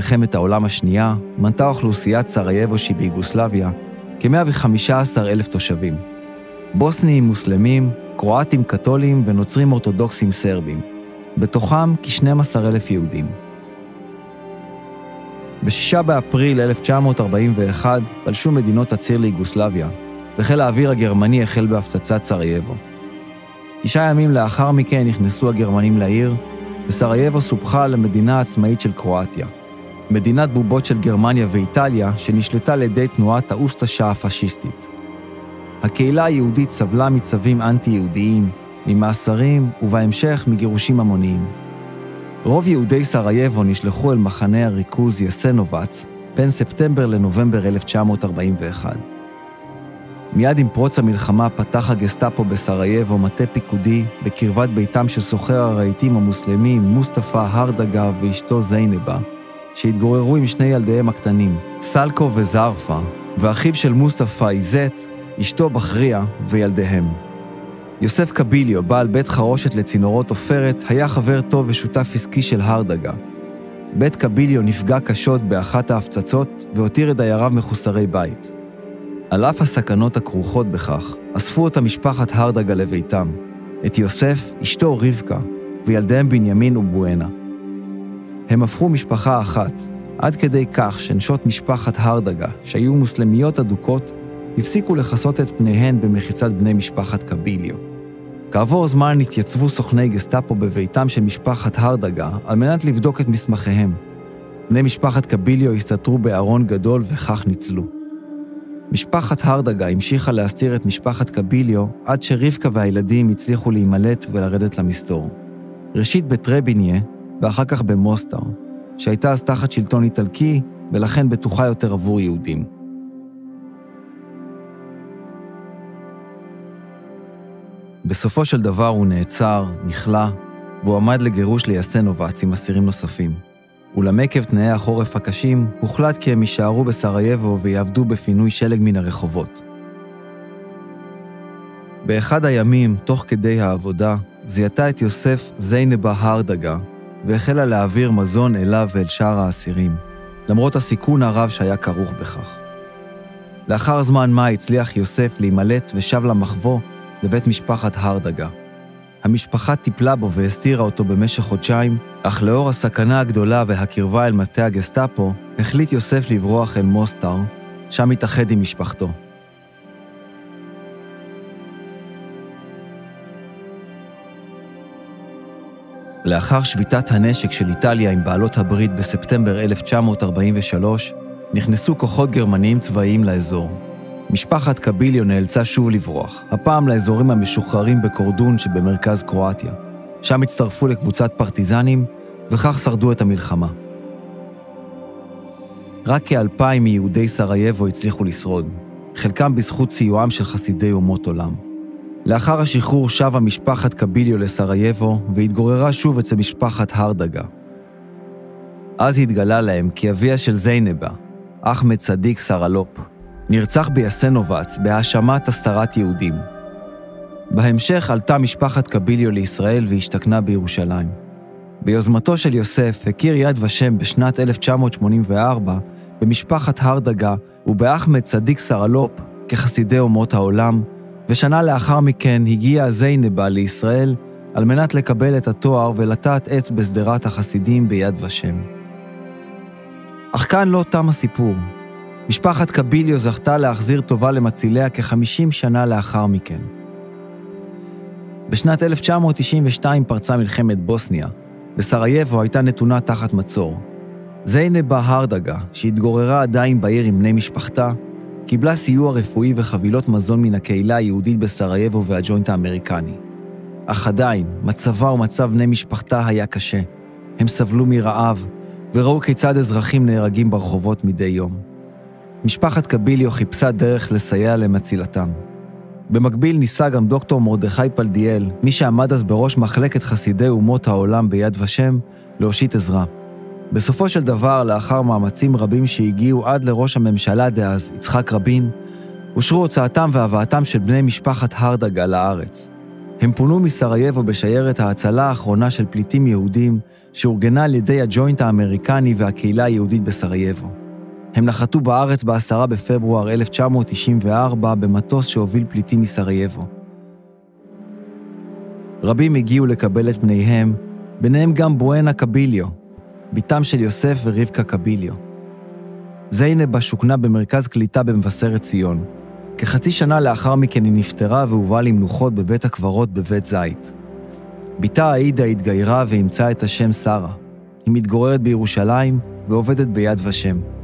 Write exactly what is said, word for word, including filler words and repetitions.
מלחמת העולם השנייה מנתה אוכלוסיית סרייבו שביוגוסלביה כ-מאה וחמישה עשר אלף תושבים. בוסנים מוסלמים, קרואטים קתולים ונוצרים אורתודוקסים סרבים. בתוכם כ-שנים עשר אלף יהודים. בשישה באפריל אלף תשע מאות ארבעים ואחת פלשו מדינות הציר ליוגוסלביה, וחיל האוויר הגרמני החל בהפצצת סרייבו. תשעה ימים לאחר מכן נכנסו הגרמנים לעיר, וסרייבו סופחה למדינה עצמאית של קרואטיה, מדינת בובות של גרמניה ואיטליה שנשלטה על ידי תנועת האוסטשה הפשיסטית. הקהילה היהודית סבלה מצווים אנטי-יהודיים, ממאסרים ובהמשך מגירושים המוניים. רוב יהודי סרייבו נשלחו אל מחנה הריכוז יסנובץ בין ספטמבר לנובמבר אלף תשע מאות ארבעים ואחת. מיד עם פרוץ המלחמה פתח הגסטאפו בסרייבו מטה פיקודי בקרבת ביתם של סוחר הרהיטים המוסלמים מוסטפא הרדגה ואשתו זיינבה, שהתגוררו עם שני ילדיהם הקטנים, סלקו וזרפה, ואחיו של מוסטפא איזט, אשתו בחריה וילדיהם. יוסף קביליו, בעל בית חרושת לצינורות עופרת, היה חבר טוב ושותף עסקי של הרדגה. בית קביליו נפגע קשות באחת ההפצצות והותיר את דייריו מחוסרי בית. על אף הסכנות הכרוכות בכך, אספו אותה משפחת הרדגה לביתם, את יוסף, אשתו רבקה, וילדיהם בנימין ובואנה. הם הפכו משפחה אחת, עד כדי כך שנשות משפחת הרדגה, שהיו מוסלמיות אדוקות, הפסיקו לחסות את פניהן במחיצת בני משפחת קביליו. כעבור זמן התייצבו סוכני גסטאפו בביתם של משפחת הרדגה על מנת לבדוק את מסמכיהם. בני משפחת קביליו הסתתרו בארון גדול וכך ניצלו. משפחת הרדגה המשיכה להסתיר את משפחת קביליו עד שרבקה והילדים הצליחו להימלט ולרדת למסתור. ראשית בטרביניה ואחר כך במוסטר, שהייתה אז תחת שלטון איטלקי ולכן בטוחה יותר עבור יהודים. בסופו של דבר הוא נעצר, נכלה, והוא עמד לגירוש ליסנובץ עם אסירים נוספים. אולם עקב תנאי החורף הקשים, הוחלט כי הם יישארו בסרייבו ויעבדו בפינוי שלג מן הרחובות. באחד הימים, תוך כדי העבודה, זיהתה את יוסף זיינבה הרדגה, והחלה להעביר מזון אליו ואל שאר האסירים, למרות הסיכון הרב שהיה כרוך בכך. לאחר זמן מה הצליח יוסף להימלט ושב למחבוא לבית משפחת הרדגה. המשפחה טיפלה בו והסתירה אותו במשך חודשיים, אך לאור הסכנה הגדולה והקרבה אל מטה הגסטאפו, החליט יוסף לברוח אל מוסטר, שם התאחד עם משפחתו. לאחר שביתת הנשק של איטליה עם בעלות הברית בספטמבר אלף תשע מאות ארבעים ושלוש, נכנסו כוחות גרמניים צבאיים לאזור. משפחת קביליו נאלצה שוב לברוח, הפעם לאזורים המשוחררים בקורדון שבמרכז קרואטיה. שם הצטרפו לקבוצת פרטיזנים, וכך שרדו את המלחמה. רק כאלפיים מיהודי סרייבו הצליחו לשרוד, חלקם בזכות סיועם של חסידי אומות עולם. לאחר השחרור שבה משפחת קביליו לסרייבו, והתגוררה שוב אצל משפחת הרדגה. אז התגלה להם כי אביה של זיינבה, אחמד צדיק סרלופ, נרצח ביסנובץ בהאשמת הסתרת יהודים. בהמשך עלתה משפחת קביליו לישראל והשתכנה בירושלים. ביוזמתו של יוסף הכיר יד ושם בשנת אלף תשע מאות שמונים וארבע במשפחת הרדגה ובאחמד צדיק סרלופ כחסידי אומות העולם, ושנה לאחר מכן הגיעה זיינבה לישראל על מנת לקבל את התואר ולטעת עץ בסדרת החסידים ביד ושם. אך כאן לא תם הסיפור. משפחת קביליו זכתה להחזיר טובה למציליה כ-חמישים שנה לאחר מכן. בשנת אלף תשע מאות תשעים ושתיים פרצה מלחמת בוסניה, וסרייבו הייתה נתונה תחת מצור. זיינבה הרדגה, שהתגוררה עדיין בעיר עם בני משפחתה, קיבלה סיוע רפואי וחבילות מזון מן הקהילה היהודית בסרייבו והג'וינט האמריקני. אך עדיין, מצבה ומצב בני משפחתה היה קשה. הם סבלו מרעב, וראו כיצד אזרחים נהרגים ברחובות מדי יום. משפחת קביליו חיפשה דרך לסייע למצילתם. במקביל ניסה גם דוקטור מרדכי פלדיאל, מי שעמד אז בראש מחלקת חסידי אומות העולם ביד ושם, להושיט עזרה. בסופו של דבר, לאחר מאמצים רבים שהגיעו עד לראש הממשלה דאז, יצחק רבין, אושרו הוצאתם והבאתם של בני משפחת הרדגה לארץ. הם פונו מסרייבו בשיירת ההצלה האחרונה של פליטים יהודים, שאורגנה על ידי הג'וינט האמריקני והקהילה היהודית בסרייבו. הם נחתו בארץ בעשרה בפברואר אלף תשע מאות תשעים וארבע במטוס שהוביל פליטים מסרייבו. רבים הגיעו לקבל את בניהם, ביניהם גם בואנה קביליו, ביתם של יוסף ורבקה קביליו. זיינב שוכנה במרכז קליטה במבשרת ציון. כחצי שנה לאחר מכן היא נפטרה והובאה למנוחות בבית הקברות בבית זית. ביתה עאידה התגיירה ואימצה את השם שרה. היא מתגוררת בירושלים ועובדת ביד ושם.